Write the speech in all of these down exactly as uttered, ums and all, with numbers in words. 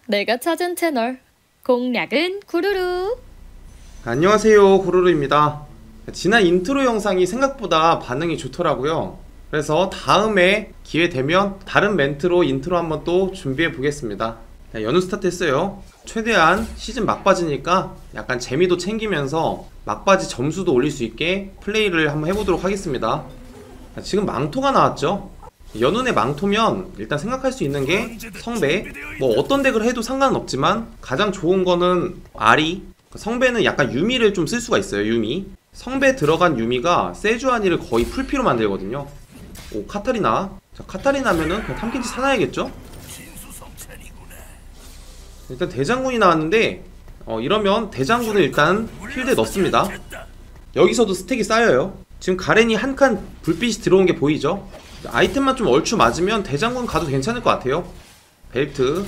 내가 찾은 채널 공략은 구루루. 안녕하세요, 구루루입니다. 지난 인트로 영상이 생각보다 반응이 좋더라고요. 그래서 다음에 기회 되면 다른 멘트로 인트로 한번 또 준비해 보겠습니다. 연휴 스타트 했어요. 최대한 시즌 막바지니까 약간 재미도 챙기면서 막바지 점수도 올릴 수 있게 플레이를 한번 해보도록 하겠습니다. 지금 망토가 나왔죠. 연운의 망토면 일단 생각할 수 있는 게 성배, 뭐 어떤 덱을 해도 상관은 없지만 가장 좋은 거는 아리. 성배는 약간 유미를 좀 쓸 수가 있어요. 유미 성배 들어간 유미가 세주아니를 거의 풀피로 만들거든요. 오, 카타리나. 자, 카타리나면은 그냥 탐켄치 사놔야겠죠? 일단 대장군이 나왔는데 어, 이러면 대장군을 일단 필드에 넣습니다. 여기서도 스택이 쌓여요. 지금 가렌이 한 칸 불빛이 들어온 게 보이죠? 아이템만 좀 얼추 맞으면 대장군 가도 괜찮을 것 같아요. 벨트.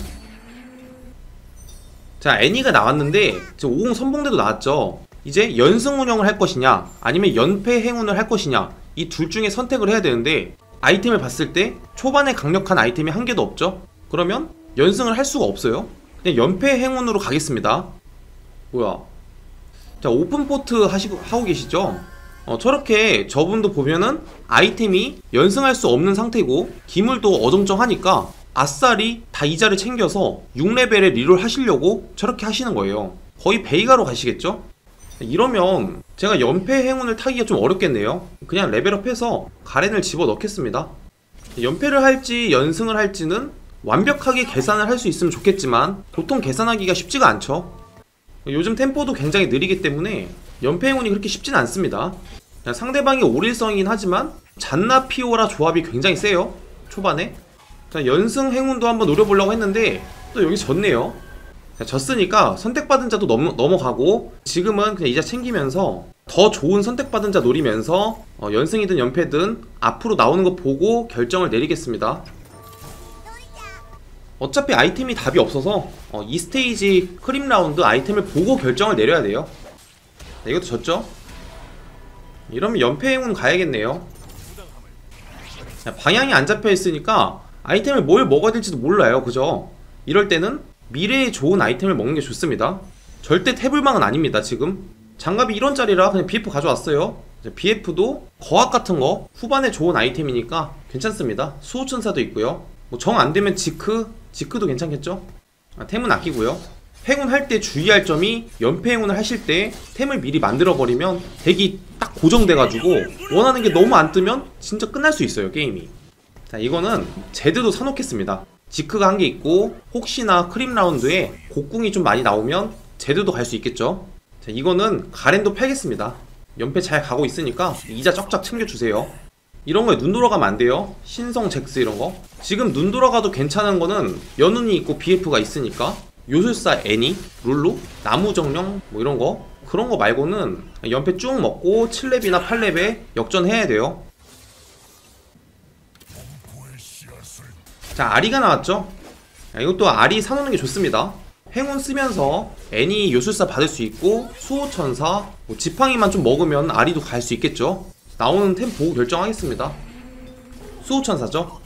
자, 애니가 나왔는데 지금 오공 선봉대도 나왔죠. 이제 연승 운영을 할 것이냐 아니면 연패 행운을 할 것이냐, 이 둘 중에 선택을 해야 되는데 아이템을 봤을 때 초반에 강력한 아이템이 한 개도 없죠. 그러면 연승을 할 수가 없어요. 그냥 연패 행운으로 가겠습니다. 뭐야, 자, 오픈포트 하시고 하고 계시죠? 어, 저렇게 저분도 보면은 아이템이 연승할 수 없는 상태고 기물도 어정쩡하니까 아싸리 다 이자를 챙겨서 육 레벨에 리롤 하시려고 저렇게 하시는 거예요. 거의 베이가로 가시겠죠? 이러면 제가 연패 행운을 타기가 좀 어렵겠네요. 그냥 레벨업해서 가렌을 집어넣겠습니다. 연패를 할지 연승을 할지는 완벽하게 계산을 할 수 있으면 좋겠지만 보통 계산하기가 쉽지가 않죠. 요즘 템포도 굉장히 느리기 때문에 연패 행운이 그렇게 쉽진 않습니다. 상대방이 오릴성이긴 하지만 잔나 피오라 조합이 굉장히 세요, 초반에. 자, 연승 행운도 한번 노려보려고 했는데 또 여기 졌네요. 자, 졌으니까 선택받은 자도 넘, 넘어가고 지금은 그냥 이자 챙기면서 더 좋은 선택받은 자 노리면서 어, 연승이든 연패든 앞으로 나오는 거 보고 결정을 내리겠습니다. 어차피 아이템이 답이 없어서 어, 이 스테이지 크림 라운드 아이템을 보고 결정을 내려야 돼요. 네, 이것도 졌죠? 이러면 연패 행운 가야겠네요. 자, 방향이 안 잡혀 있으니까 아이템을 뭘 먹어야 될지도 몰라요. 그죠? 이럴 때는 미래에 좋은 아이템을 먹는 게 좋습니다. 절대 태블망은 아닙니다. 지금 장갑이 일 원짜리라 그냥 비에프 가져왔어요. 비에프도 거학 같은 거 후반에 좋은 아이템이니까 괜찮습니다. 수호천사도 있고요. 뭐 정 안되면 지크, 지크도 괜찮겠죠? 아, 템은 아끼고요. 행운 할 때 주의할 점이 연패 행운을 하실 때 템을 미리 만들어버리면 덱이 딱 고정돼가지고 원하는 게 너무 안 뜨면 진짜 끝날 수 있어요, 게임이. 자, 이거는 제드도 사놓겠습니다. 지크가 한 개 있고 혹시나 크림 라운드에 곡궁이 좀 많이 나오면 제드도 갈 수 있겠죠. 자, 이거는 가렌도 팔겠습니다. 연패 잘 가고 있으니까 이자 쫙쫙 챙겨주세요. 이런 거에 눈 돌아가면 안 돼요. 신성 잭스 이런 거. 지금 눈 돌아가도 괜찮은 거는 연운이 있고 비에프가 있으니까 요술사 애니, 룰루, 나무정령 뭐 이런 거, 그런 거 말고는 연패 쭉 먹고 칠 렙이나 팔 렙에 역전해야 돼요. 자, 아리가 나왔죠? 이것도 아리 사놓는 게 좋습니다. 행운 쓰면서 애니 요술사 받을 수 있고 수호천사, 뭐 지팡이만 좀 먹으면 아리도 갈 수 있겠죠? 나오는 템 보고 결정하겠습니다. 수호천사죠?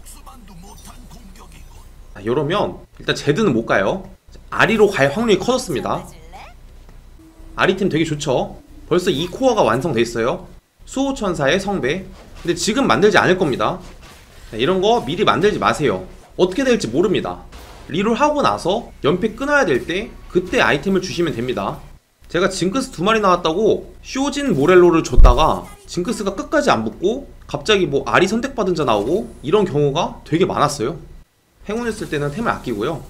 아, 이러면 일단 제드는 못 가요. 아리로 갈 확률이 커졌습니다. 아리템 되게 좋죠? 벌써 이 코어가 완성돼 있어요. 수호천사의 성배. 근데 지금 만들지 않을 겁니다. 이런 거 미리 만들지 마세요. 어떻게 될지 모릅니다. 리롤 하고 나서 연패 끊어야 될 때 그때 아이템을 주시면 됩니다. 제가 징크스 두 마리 나왔다고 쇼진 모렐로를 줬다가 징크스가 끝까지 안 붙고 갑자기 뭐 아리 선택받은 자 나오고 이런 경우가 되게 많았어요. 행운했을 때는 템을 아끼고요.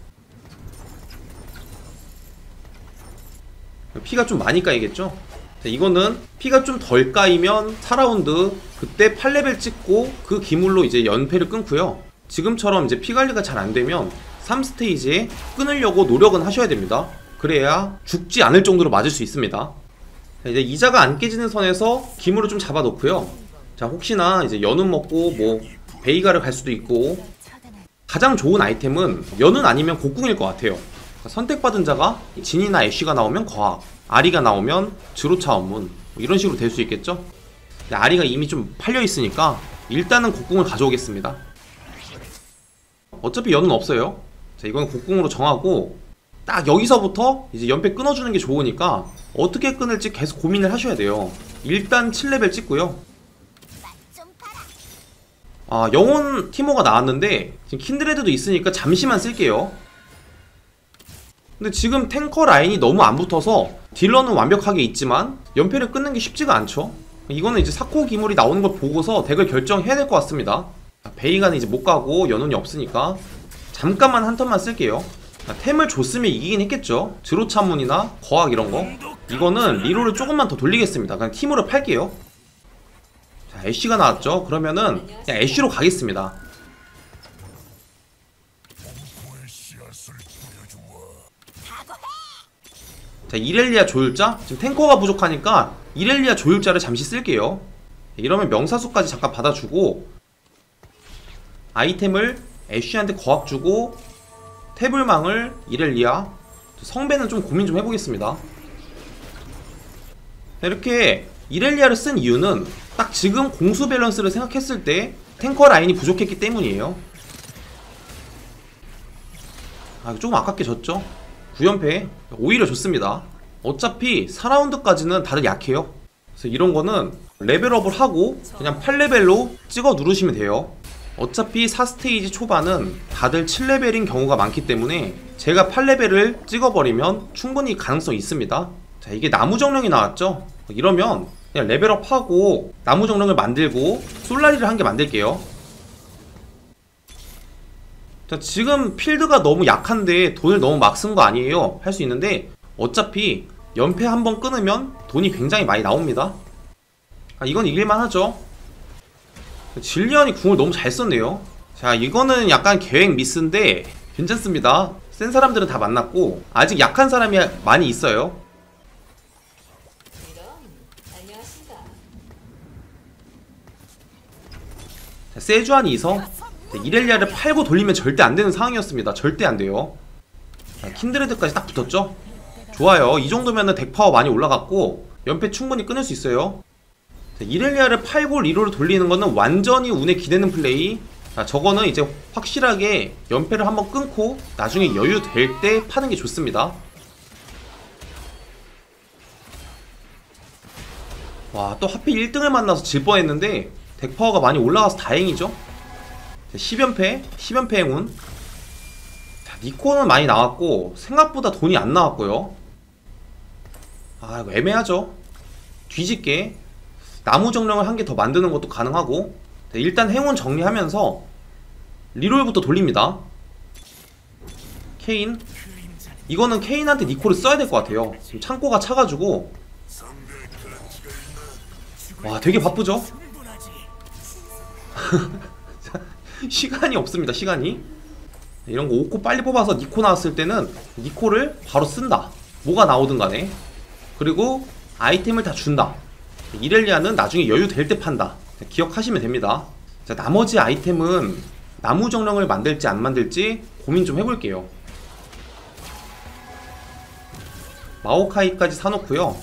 피가 좀 많이 까이겠죠? 자, 이거는 피가 좀 덜 까이면 사 라운드 그때 팔 레벨 찍고 그 기물로 이제 연패를 끊고요. 지금처럼 이제 피 관리가 잘 안되면 삼 스테이지에 끊으려고 노력은 하셔야 됩니다. 그래야 죽지 않을 정도로 맞을 수 있습니다. 자, 이제 이자가 안 깨지는 선에서 기물을 좀 잡아 놓고요. 자, 혹시나 이제 연운 먹고 뭐 베이가를 갈 수도 있고, 가장 좋은 아이템은 연운 아니면 곡궁일 것 같아요. 선택받은 자가 진이나 애쉬가 나오면 과학, 아리가 나오면 드로차 원문, 뭐 이런 식으로 될 수 있겠죠? 아리가 이미 좀 팔려있으니까 일단은 곡궁을 가져오겠습니다. 어차피 연은 없어요. 자, 이건 곡궁으로 정하고 딱 여기서부터 이제 연패 끊어주는 게 좋으니까 어떻게 끊을지 계속 고민을 하셔야 돼요. 일단 칠 레벨 찍고요. 아, 영혼 티모가 나왔는데 지금 킨드레드도 있으니까 잠시만 쓸게요. 근데 지금 탱커 라인이 너무 안 붙어서 딜러는 완벽하게 있지만 연패를 끊는 게 쉽지가 않죠. 이거는 이제 사코 기물이 나오는 걸 보고서 덱을 결정해야 될 것 같습니다. 베이가는 이제 못 가고 연운이 없으니까 잠깐만 한 턴만 쓸게요. 템을 줬으면 이기긴 했겠죠. 드로차문이나 거학 이런거. 이거는 리로를 조금만 더 돌리겠습니다. 그냥 팀으로 팔게요. 자, 애쉬가 나왔죠. 그러면은 그냥 애쉬로 가겠습니다. 자, 이렐리아 조율자? 지금 탱커가 부족하니까 이렐리아 조율자를 잠시 쓸게요. 이러면 명사수까지 잠깐 받아주고 아이템을 애쉬한테 거학 주고 태블망을 이렐리아, 성배는 좀 고민 좀 해보겠습니다. 이렇게 이렐리아를 쓴 이유는 딱 지금 공수 밸런스를 생각했을 때 탱커 라인이 부족했기 때문이에요. 아, 조금 아깝게 졌죠. 구 연패 오히려 좋습니다. 어차피 사 라운드까지는 다들 약해요. 그래서 이런 거는 레벨업을 하고 그냥 팔 레벨로 찍어 누르시면 돼요. 어차피 사 스테이지 초반은 다들 칠 레벨인 경우가 많기 때문에 제가 팔 레벨을 찍어버리면 충분히 가능성이 있습니다. 자, 이게 나무 정령이 나왔죠. 이러면 그냥 레벨업하고 나무 정령을 만들고 솔라리를 한 개 만들게요. 자, 지금 필드가 너무 약한데 돈을 너무 막 쓴 거 아니에요. 할 수 있는데 어차피 연패 한번 끊으면 돈이 굉장히 많이 나옵니다. 아, 이건 이길만 하죠. 질리언이 궁을 너무 잘 썼네요. 자, 이거는 약간 계획 미스인데 괜찮습니다. 센 사람들은 다 만났고 아직 약한 사람이 많이 있어요. 자, 세주안이 이성. 이렐리아를 팔고 돌리면 절대 안되는 상황이었습니다. 절대 안돼요. 자, 킨드레드까지 딱 붙었죠. 좋아요. 이 정도면은 덱 파워 많이 올라갔고 연패 충분히 끊을 수 있어요. 자, 이렐리아를 팔고 리로를 돌리는 거는 완전히 운에 기대는 플레이. 자, 저거는 이제 확실하게 연패를 한번 끊고 나중에 여유 될 때 파는 게 좋습니다. 와, 또 하필 일 등을 만나서 질 뻔했는데 덱 파워가 많이 올라가서 다행이죠. 자, 십 연패, 십 연패 행운. 자, 니코는 많이 나왔고 생각보다 돈이 안 나왔고요. 아, 이거 애매하죠. 뒤집게 나무 정령을 한 개 더 만드는 것도 가능하고. 자, 일단 행운 정리하면서 리롤부터 돌립니다. 케인. 이거는 케인한테 니코를 써야 될 것 같아요. 지금 창고가 차가지고. 와, 되게 바쁘죠? 시간이 없습니다. 시간이. 이런 거 오 코 빨리 뽑아서 니코 나왔을 때는 니코를 바로 쓴다. 뭐가 나오든 간에. 그리고 아이템을 다 준다. 이렐리아는 나중에 여유 될 때 판다. 기억하시면 됩니다. 자, 나머지 아이템은 나무 정령을 만들지 안 만들지 고민 좀 해볼게요. 마오카이까지 사놓고요.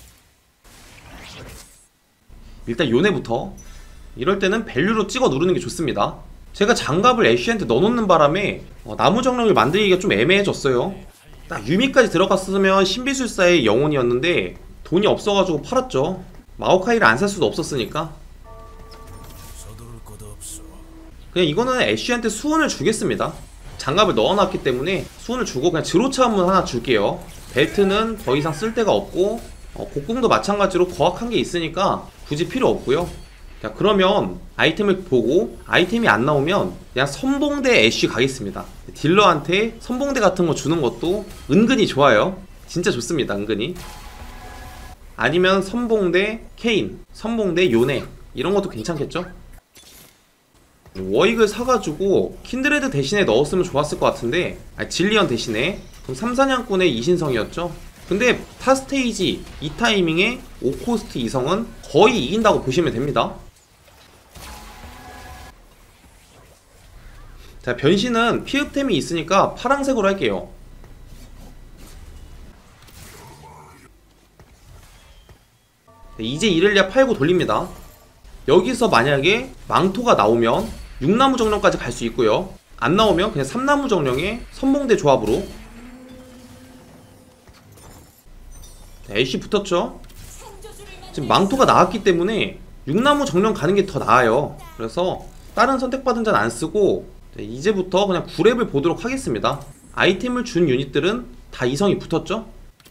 일단 요네부터. 이럴 때는 밸류로 찍어 누르는 게 좋습니다. 제가 장갑을 애쉬한테 넣어놓는 바람에 어, 나무 정령을 만들기가 좀 애매해졌어요. 딱 유미까지 들어갔으면 신비술사의 영혼이었는데 돈이 없어가지고 팔았죠. 마오카이를 안 살 수도 없었으니까. 그냥 이거는 애쉬한테 수은을 주겠습니다. 장갑을 넣어놨기 때문에 수은을 주고 그냥 드로차문 하나 줄게요. 벨트는 더 이상 쓸 데가 없고 어, 곡궁도 마찬가지로 거학한 게 있으니까 굳이 필요 없고요. 자, 그러면 아이템을 보고 아이템이 안 나오면 그냥 선봉대 애쉬 가겠습니다. 딜러한테 선봉대 같은 거 주는 것도 은근히 좋아요. 진짜 좋습니다. 은근히. 아니면 선봉대 케인, 선봉대 요네 이런 것도 괜찮겠죠? 워익을 사가지고 킨드레드 대신에 넣었으면 좋았을 것 같은데 아, 질리언 대신에. 그럼 삼사냥꾼의 이신성이었죠? 근데 타 스테이지 이 타이밍에 오 코스트 이성은 거의 이긴다고 보시면 됩니다. 자, 변신은 피흡템이 있으니까 파랑색으로 할게요. 이제 이렐리아 팔고 돌립니다. 여기서 만약에 망토가 나오면 육나무 정령까지 갈 수 있고요. 안 나오면 그냥 삼나무 정령의 선봉대 조합으로. 애쉬 붙었죠. 지금 망토가 나왔기 때문에 육나무 정령 가는 게 더 나아요. 그래서 다른 선택받은 자는 안 쓰고 이제부터 그냥 구렙을 보도록 하겠습니다. 아이템을 준 유닛들은 다 이성이 붙었죠.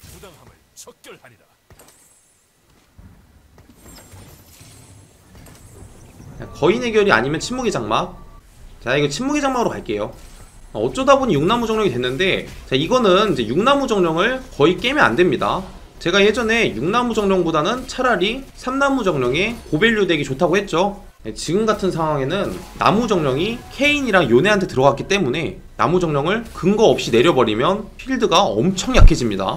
거인의 결이 아니면 침묵의 장막. 자, 이거 침묵의 장막으로 갈게요. 어쩌다 보니 육나무 정령이 됐는데, 자, 이거는 이제 육나무 정령을 거의 깨면 안 됩니다. 제가 예전에 육나무 정령보다는 차라리 삼나무 정령의 고밸류 덱이 좋다고 했죠. 네, 지금 같은 상황에는 나무 정령이 케인이랑 요네한테 들어갔기 때문에 나무 정령을 근거 없이 내려버리면 필드가 엄청 약해집니다.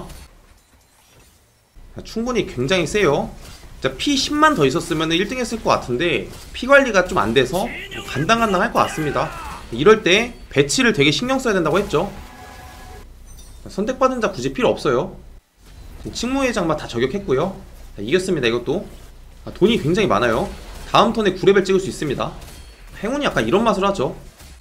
자, 충분히 굉장히 세요. 피 십만 더 있었으면 일 등 했을 것 같은데 피 관리가 좀 안 돼서 간당간당 할 것 같습니다. 이럴 때 배치를 되게 신경 써야 된다고 했죠. 선택받은 자 굳이 필요 없어요. 침묵의 장막 다 저격했고요. 자, 이겼습니다. 이것도 아, 돈이 굉장히 많아요. 다음 턴에 구 레벨 찍을 수 있습니다. 행운이 약간 이런 맛을 하죠.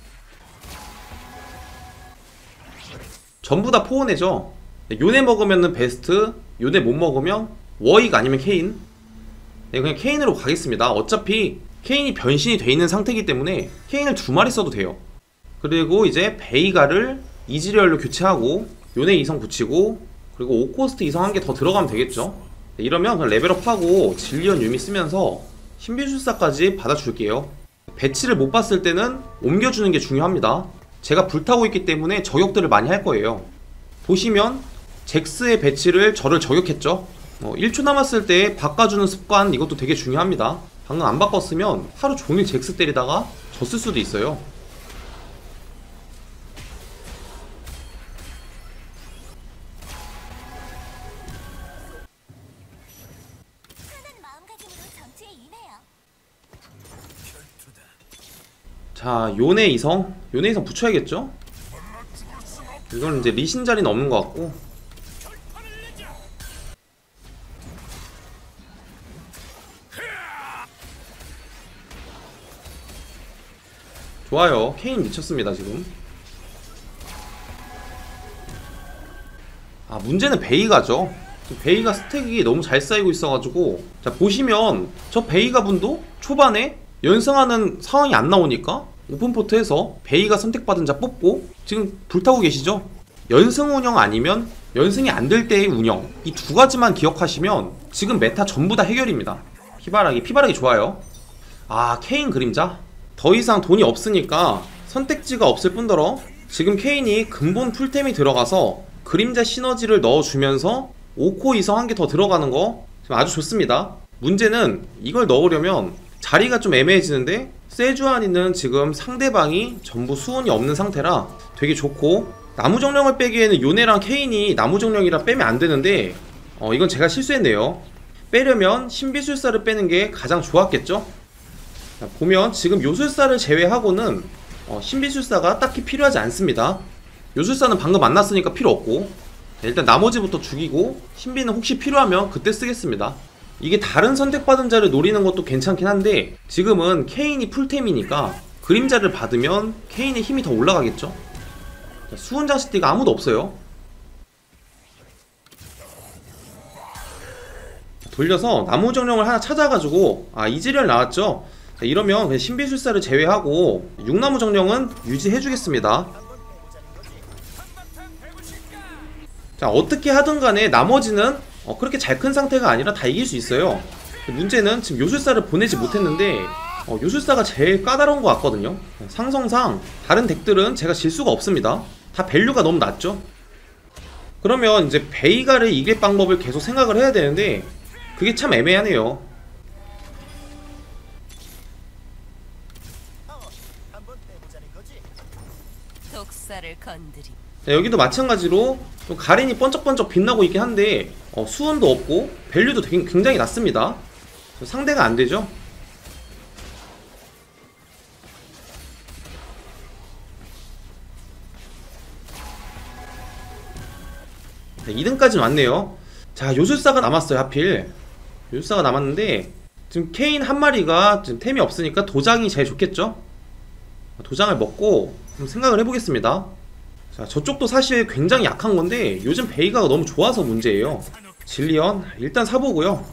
전부 다 포원해죠. 요네 먹으면 베스트, 요네 못 먹으면 워익 아니면 케인. 네, 그냥 케인으로 가겠습니다. 어차피 케인이 변신이 돼 있는 상태이기 때문에 케인을 두 마리 써도 돼요. 그리고 이제 베이가를 이지리얼로 교체하고 요네 이성 붙이고 그리고 오 코스트 이성 한 개 더 들어가면 되겠죠. 네, 이러면 그냥 레벨업하고 진리언 유미 쓰면서 신비술사까지 받아줄게요. 배치를 못 봤을 때는 옮겨주는 게 중요합니다. 제가 불타고 있기 때문에 저격들을 많이 할 거예요. 보시면 잭스의 배치를 저를 저격했죠. 어, 일 초 남았을 때 바꿔주는 습관, 이것도 되게 중요합니다. 방금 안 바꿨으면 하루 종일 잭스 때리다가 졌을 수도 있어요. 자, 요네 이성 요네 이성 붙여야겠죠? 이건 이제 리신 자리는 없는 것 같고. 좋아요. 케인 미쳤습니다 지금. 아, 문제는 베이가죠. 베이가 스택이 너무 잘 쌓이고 있어가지고. 자, 보시면 저 베이가 분도 초반에 연승하는 상황이 안 나오니까 오픈포트에서 베이가 선택받은 자 뽑고 지금 불타고 계시죠. 연승 운영 아니면 연승이 안 될 때의 운영, 이 두 가지만 기억하시면 지금 메타 전부 다 해결입니다. 피바라기 피바라기 좋아요. 아, 케인 그림자 더 이상 돈이 없으니까 선택지가 없을 뿐더러 지금 케인이 근본 풀템이 들어가서 그림자 시너지를 넣어주면서 오 코 이성 한 개 더 들어가는 거 지금 아주 좋습니다. 문제는 이걸 넣으려면 자리가 좀 애매해지는데 세주안이는 지금 상대방이 전부 수온이 없는 상태라 되게 좋고, 나무정령을 빼기에는 요네랑 케인이 나무정령이라 빼면 안 되는데 어 이건 제가 실수했네요. 빼려면 신비술사를 빼는 게 가장 좋았겠죠? 자, 보면 지금 요술사를 제외하고는 어, 신비술사가 딱히 필요하지 않습니다. 요술사는 방금 만났으니까 필요 없고, 자, 일단 나머지부터 죽이고 신비는 혹시 필요하면 그때 쓰겠습니다. 이게 다른 선택받은 자를 노리는 것도 괜찮긴 한데 지금은 케인이 풀템이니까 그림자를 받으면 케인의 힘이 더 올라가겠죠. 자, 수훈장식띠가 아무도 없어요. 돌려서 나무정령을 하나 찾아가지고, 아, 이지리얼 나왔죠. 자, 이러면 그냥 신비술사를 제외하고 육나무 정령은 유지해주겠습니다. 자, 어떻게 하든 간에 나머지는 어, 그렇게 잘 큰 상태가 아니라 다 이길 수 있어요. 문제는 지금 요술사를 보내지 못했는데 어, 요술사가 제일 까다로운 것 같거든요. 상성상 다른 덱들은 제가 질 수가 없습니다. 다 밸류가 너무 낮죠. 그러면 이제 베이가를 이길 방법을 계속 생각을 해야 되는데 그게 참 애매하네요. 독사를 건드리. 자, 여기도 마찬가지로 좀 가렌이 번쩍번쩍 빛나고 있긴 한데 어, 수온도 없고 밸류도 되게, 굉장히 낮습니다. 상대가 안되죠. 네, 이 등까지는 왔네요. 자, 요술사가 남았어요. 하필 요술사가 남았는데 지금 케인 한 마리가 지금 템이 없으니까 도장이 제일 좋겠죠. 도장을 먹고 좀 생각을 해보겠습니다. 자, 저쪽도 사실 굉장히 약한 건데 요즘 베이가가 너무 좋아서 문제예요. 질리언 일단 사보고요.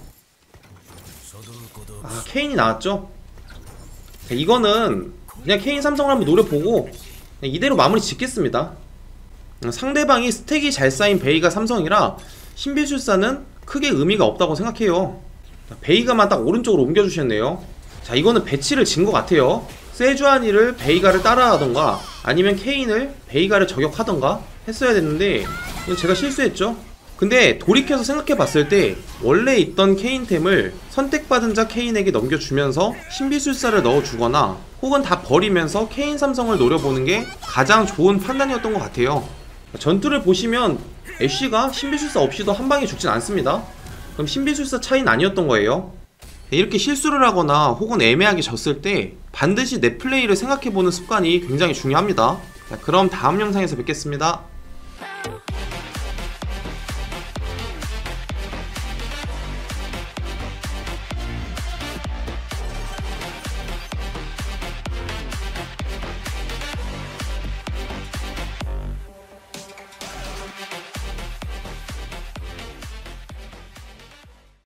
아, 케인이 나왔죠. 자, 이거는 그냥 케인 삼성을 한번 노려보고 그냥 이대로 마무리 짓겠습니다. 상대방이 스택이 잘 쌓인 베이가 삼성이라 신비술사는 크게 의미가 없다고 생각해요. 베이가만 딱 오른쪽으로 옮겨주셨네요. 자, 이거는 배치를 진 것 같아요. 세주아니를 베이가를 따라하던가 아니면 케인을 베이가를 저격하던가 했어야 됐는데 이건 제가 실수했죠. 근데 돌이켜서 생각해봤을 때 원래 있던 케인템을 선택받은 자 케인에게 넘겨주면서 신비술사를 넣어주거나 혹은 다 버리면서 케인 삼성을 노려보는 게 가장 좋은 판단이었던 것 같아요. 전투를 보시면 애쉬가 신비술사 없이도 한 방에 죽진 않습니다. 그럼 신비술사 차이는 아니었던 거예요. 이렇게 실수를 하거나 혹은 애매하게 졌을 때 반드시 내 플레이를 생각해보는 습관이 굉장히 중요합니다. 자, 그럼 다음 영상에서 뵙겠습니다.